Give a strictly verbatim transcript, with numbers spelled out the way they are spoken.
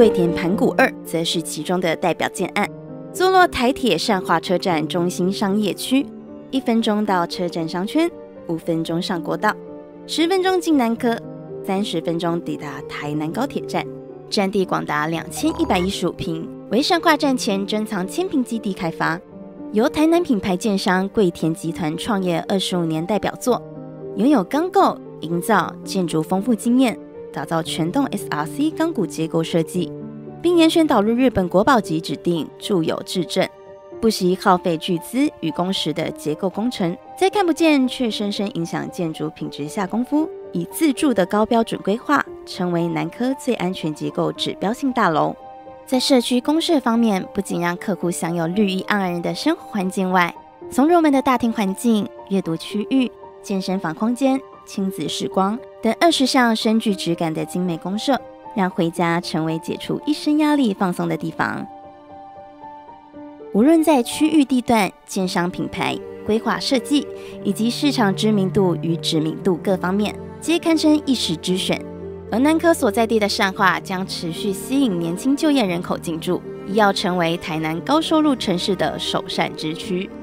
桂田盘古二则是其中的代表建案，坐落台铁善化车站中心商业区，一分钟到车站商圈，五分钟上国道，十分钟进南科，三十分钟抵达台南高铁站，占地广达两千一百一十五坪，为善化站前珍藏千坪基地开发，由台南品牌建商桂田集团创业二十五年代表作，拥有钢构、营造、建筑丰富经验，打造全栋 S R C 钢骨结构设计，并严选导入日本国宝级指定住友质证，不惜耗费巨资与工时的结构工程，在看不见却深深影响建筑品质下功夫，以自住的高标准规划，成为南科最安全结构指标性大楼。在社区公设方面，不仅让客户享有绿意盎然的生活环境外，从入门的大厅环境、阅读区域、健身房空间、亲子时光等二十项深具质感的精美公设，让回家成为解除一身压力放松的地方。无论在区域地段、建商品牌、规划设计以及市场知名度与知名度各方面，皆堪称一时之选。而南科所在地的善化将持续吸引年轻就业人口进驻，亦要成为台南高收入城市的首善之区。